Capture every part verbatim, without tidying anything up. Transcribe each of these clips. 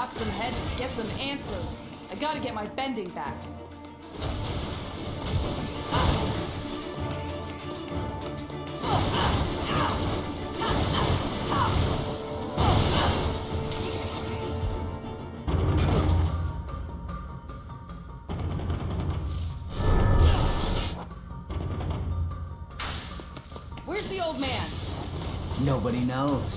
knock some heads and get some answers. I gotta get my bending back. Where's the old man? Nobody knows.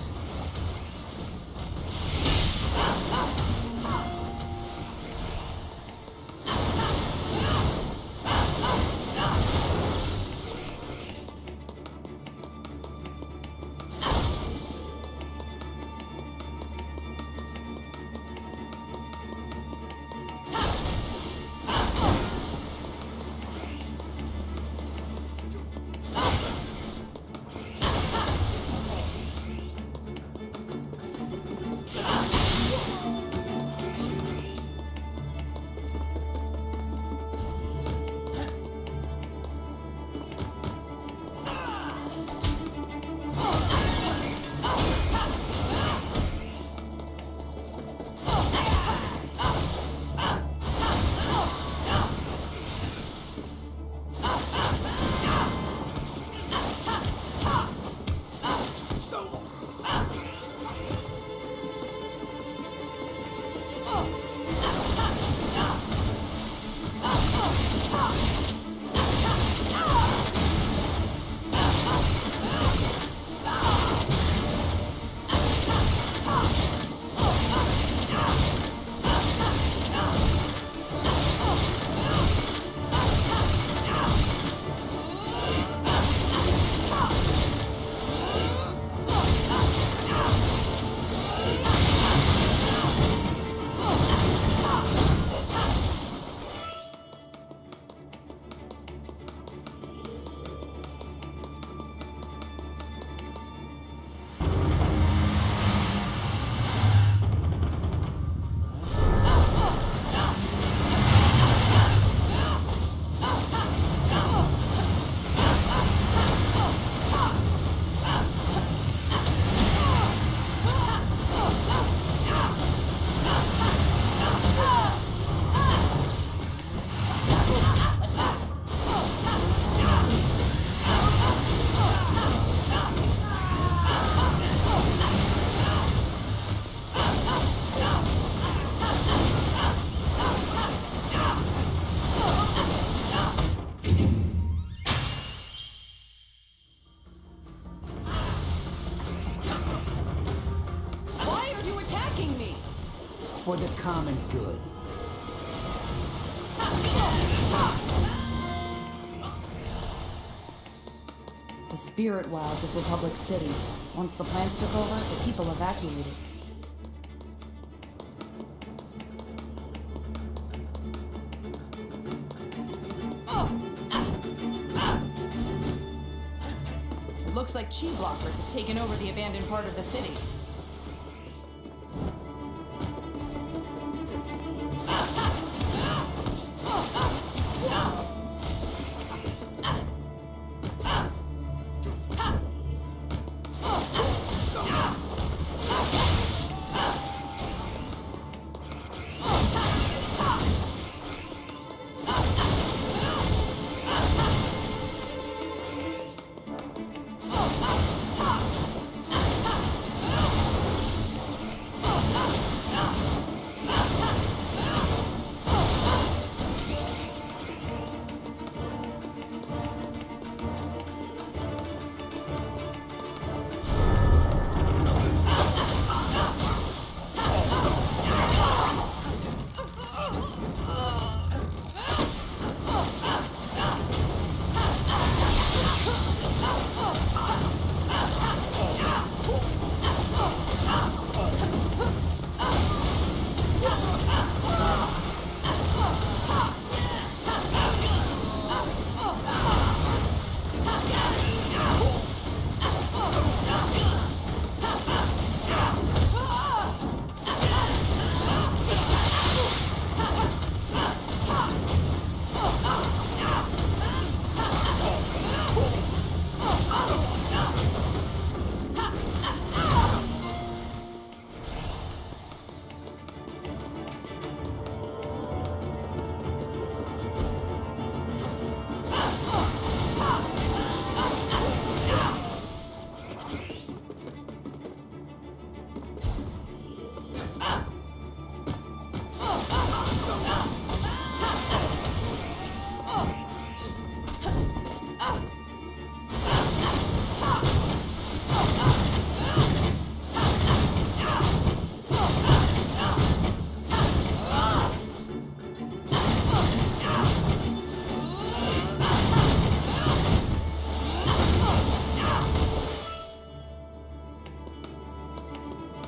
For the common good. The spirit wilds of Republic City. Once the plants took over, the people evacuated. It looks like chi blockers have taken over the abandoned part of the city.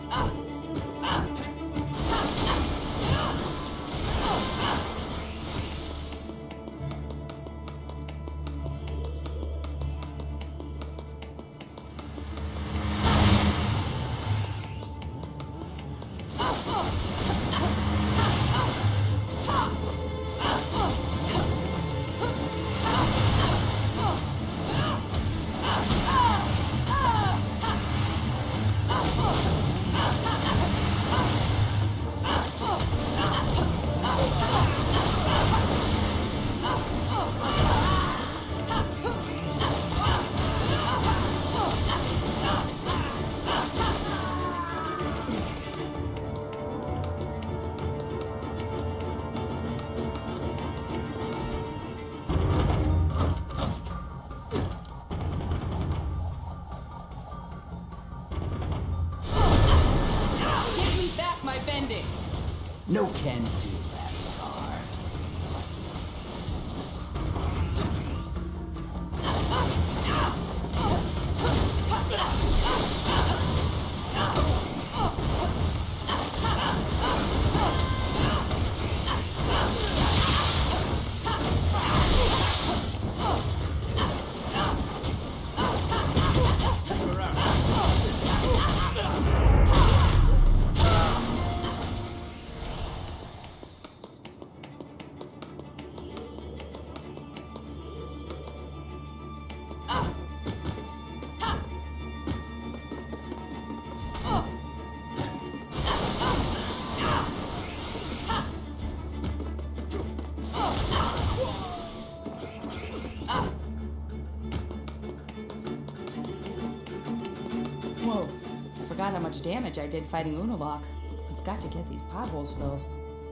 No can do, Avatar. Whoa, I forgot how much damage I did fighting Unalaq. I've got to get these potholes filled.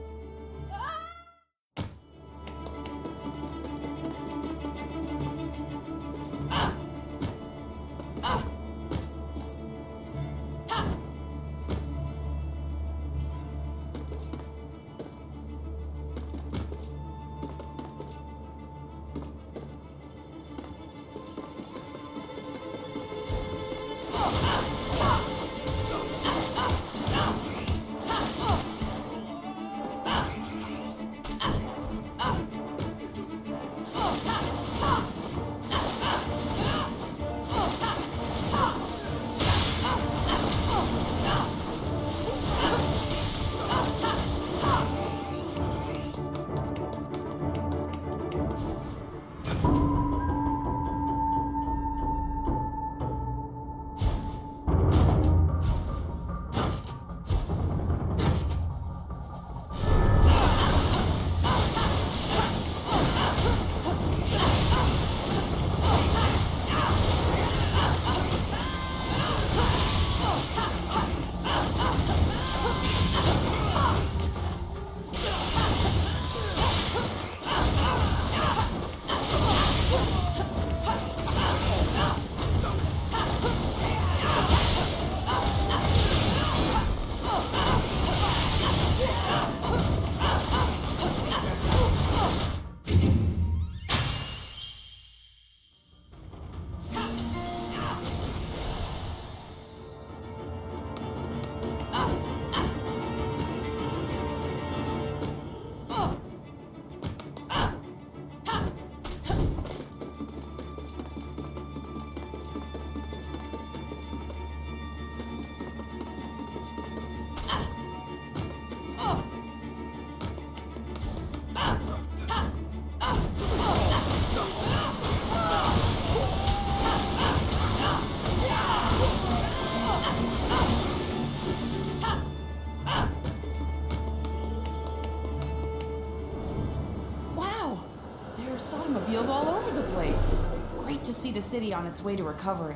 Automobiles all over the place. Great to see the city on its way to recovery.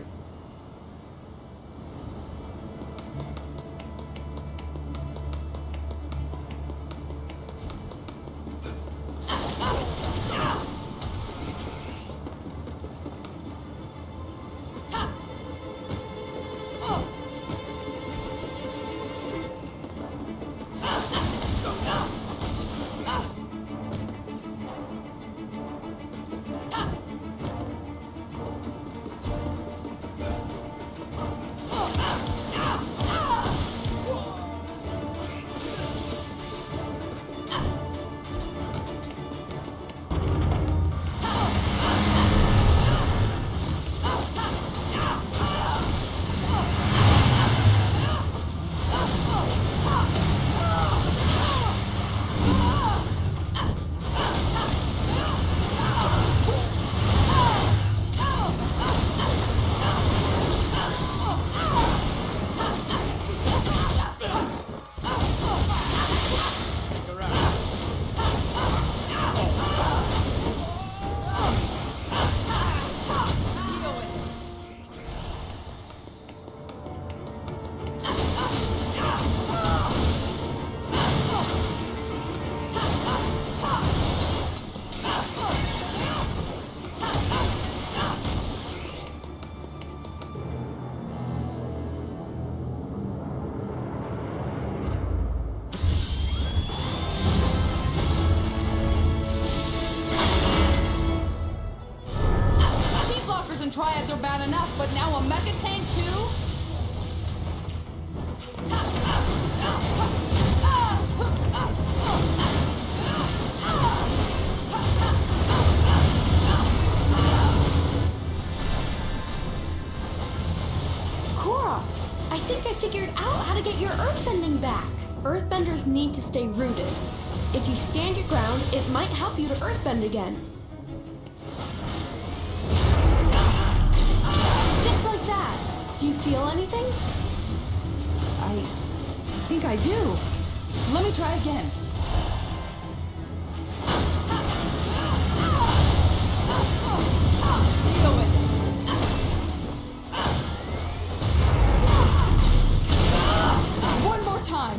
are bad enough, but now a mecha tank too? Korra, I think I figured out how to get your earthbending back. Earthbenders need to stay rooted. If you stand your ground, it might help you to earthbend again. Just like that. Do you feel anything? I think I do. Let me try again. Deal with it. One more time.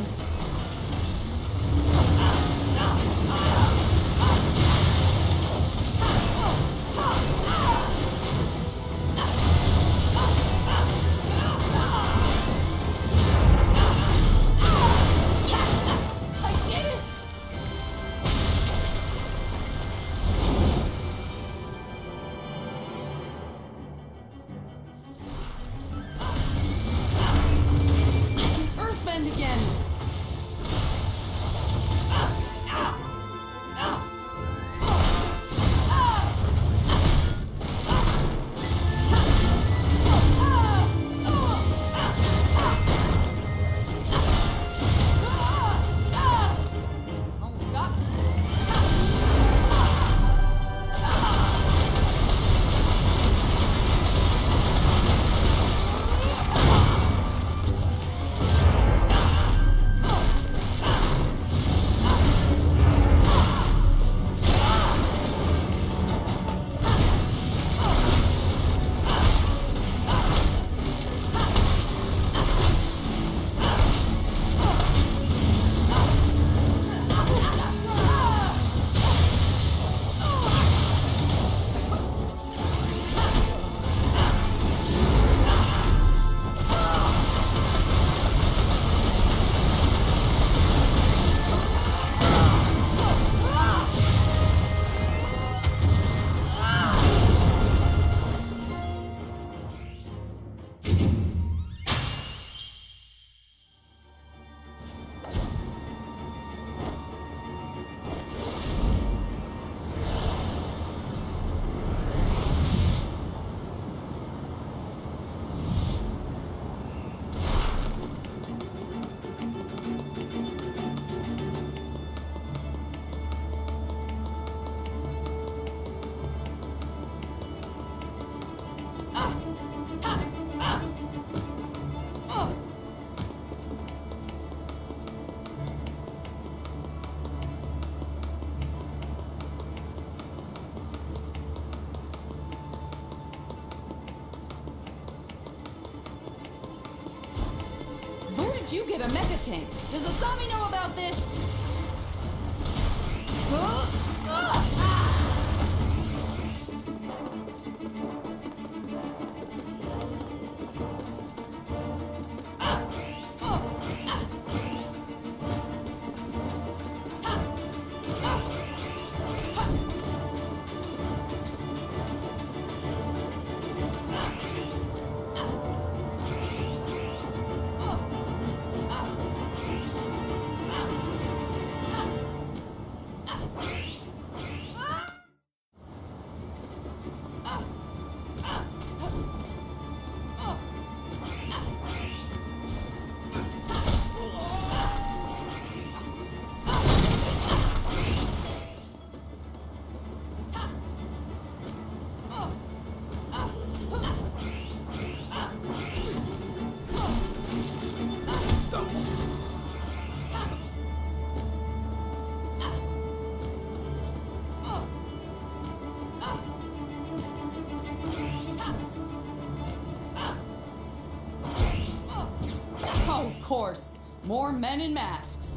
Did you get a mecha tank? Does Asami know about this? Huh? Ah! Oh, of course. More men in masks.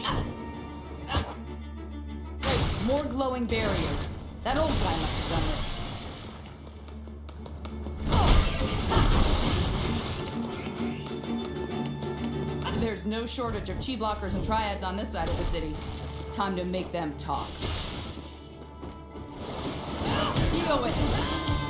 Wait, more glowing barriers. That old guy must have done this. There's no shortage of chi blockers and triads on this side of the city. Time to make them talk. Deal with it.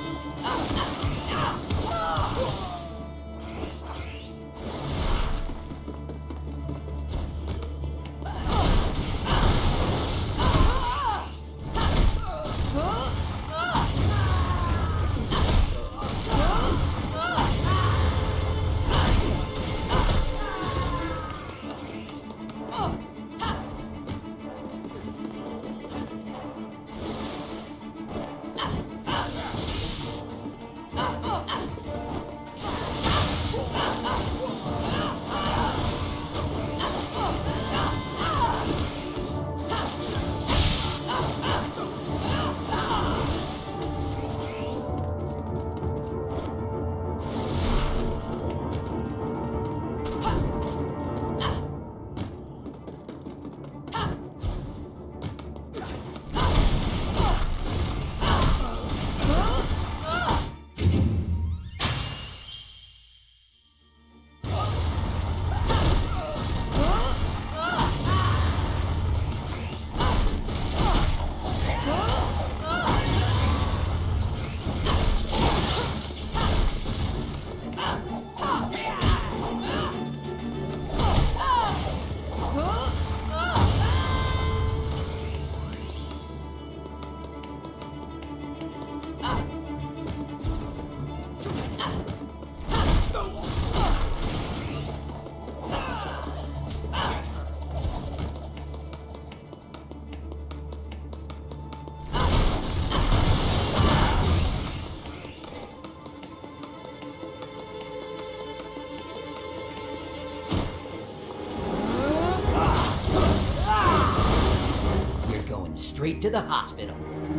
Straight to the hospital.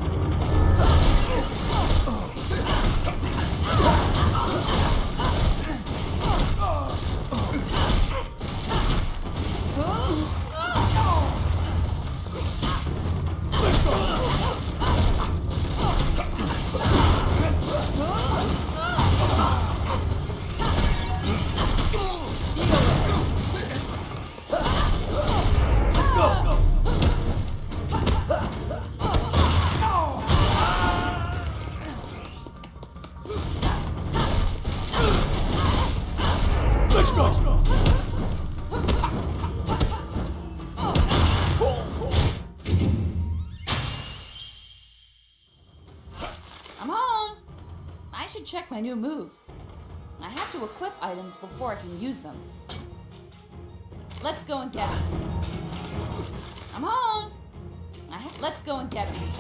Check my new moves. I have to equip items before I can use them. Let's go and get them. I'm home. I ha Let's go and get them.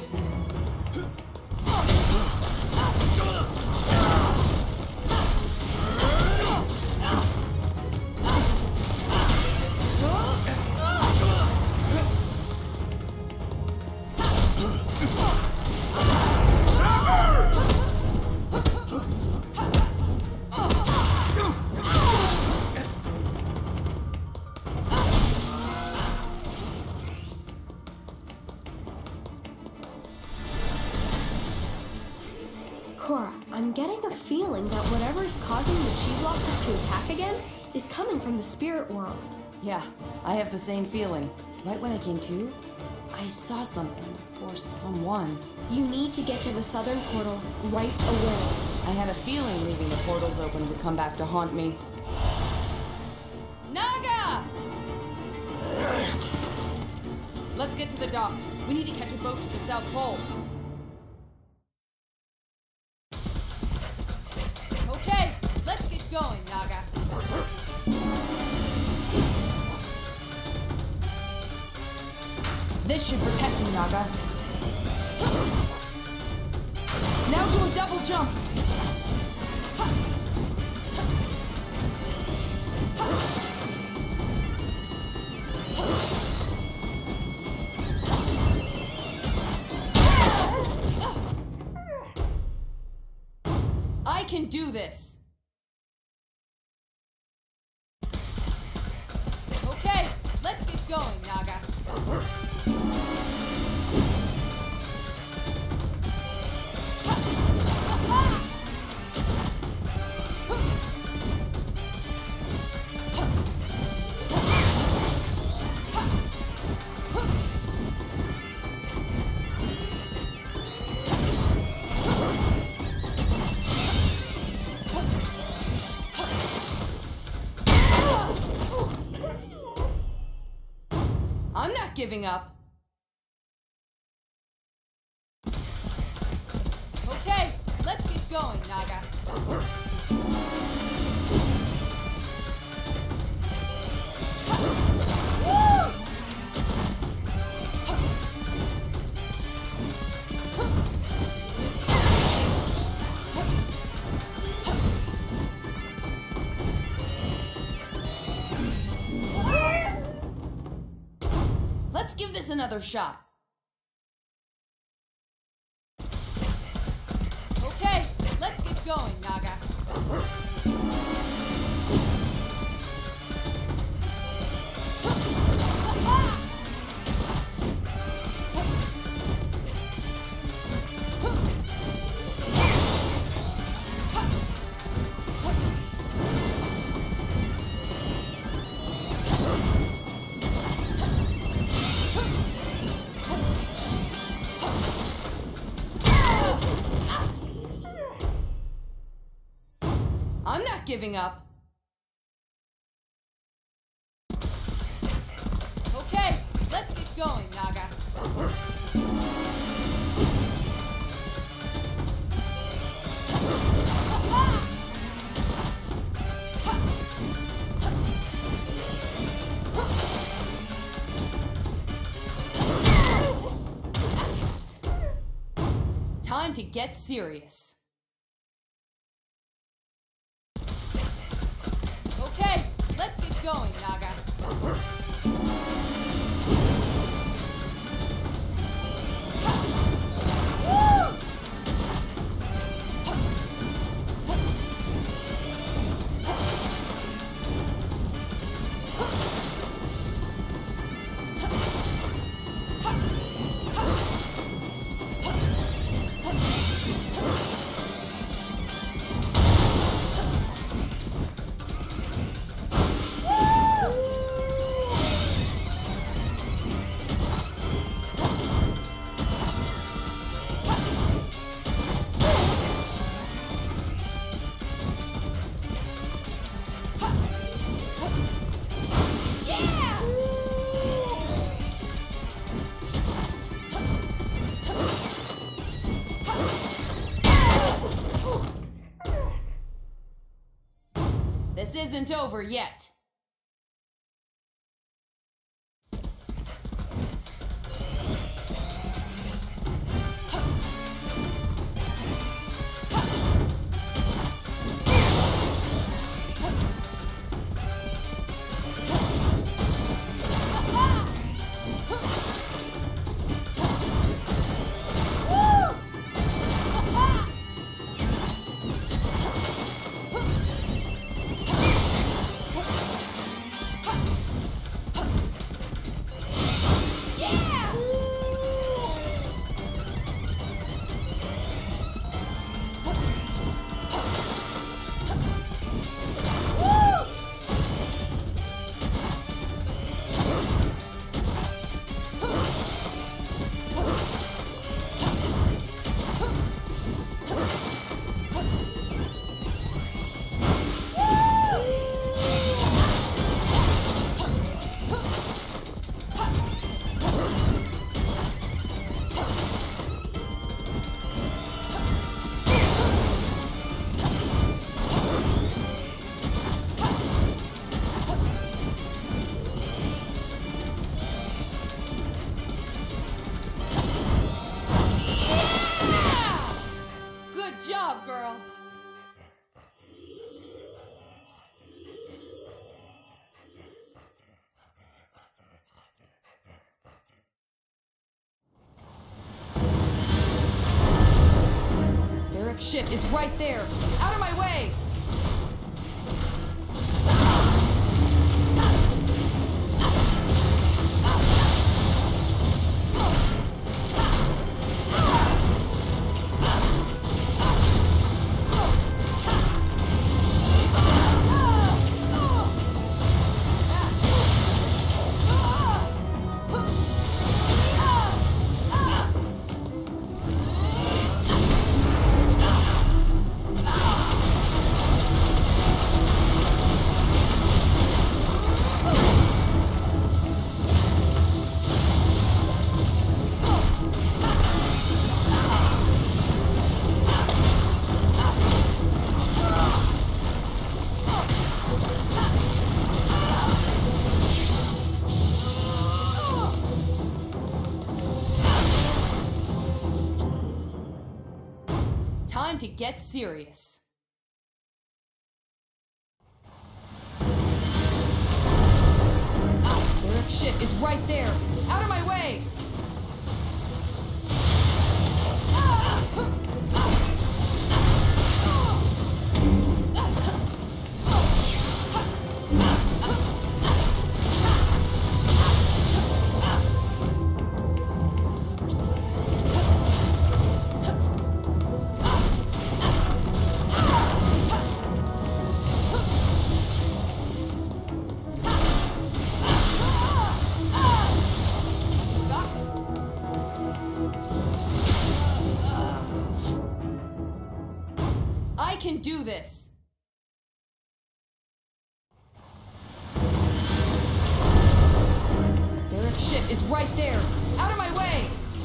Korra, I'm getting a feeling that whatever is causing the chi blockers to attack again is coming from the spirit world. Yeah, I have the same feeling. Right when I came to, I saw something, or someone. You need to get to the southern portal right away. I had a feeling leaving the portals open would come back to haunt me. Naga! Let's get to the docks. We need to catch a boat to the South Pole. Okay, let's get going, Naga. This should protect you, Naga. Now do a double jump. I can do this. Okay, let's get going, Naga. I'm not giving up. Okay, let's get going, Naga. Let's give this another shot. Okay, let's get going, Naga. I'm not giving up. Okay, let's get going, Naga. Time to get serious. Okay, let's get going, Naga. This isn't over yet. Girl. Varric's ship is right there. Out of my way! to get serious. Ah, the Earth shit is right there! Out of my way! I can do this! Their shit is right there! Out of my way!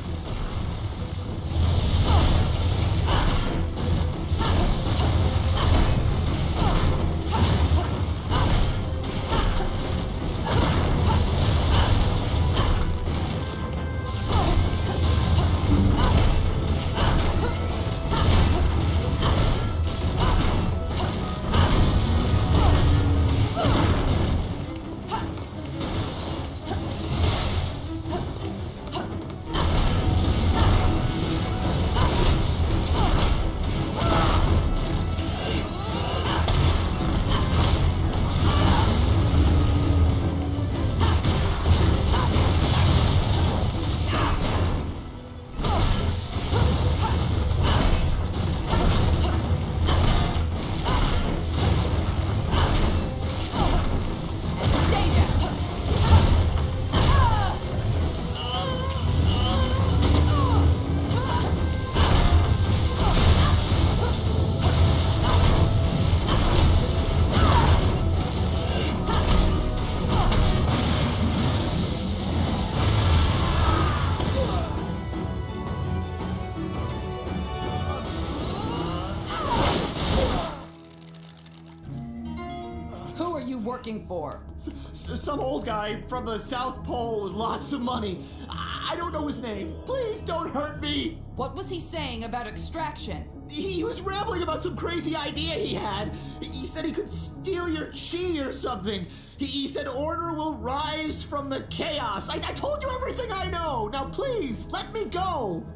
Who are you working for? S s some old guy from the South Pole with lots of money. I, I don't know his name. Please don't hurt me. What was he saying about extraction? He was rambling about some crazy idea he had. He said he could steal your chi or something. He, he said order will rise from the chaos. I, I told you everything I know. Now please, let me go.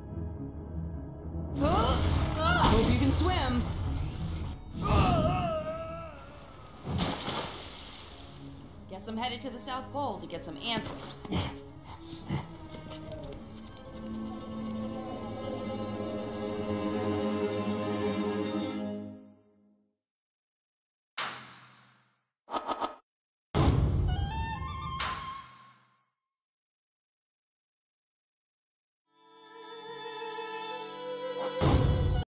Hope you can swim. Guess I'm headed to the South Pole to get some answers.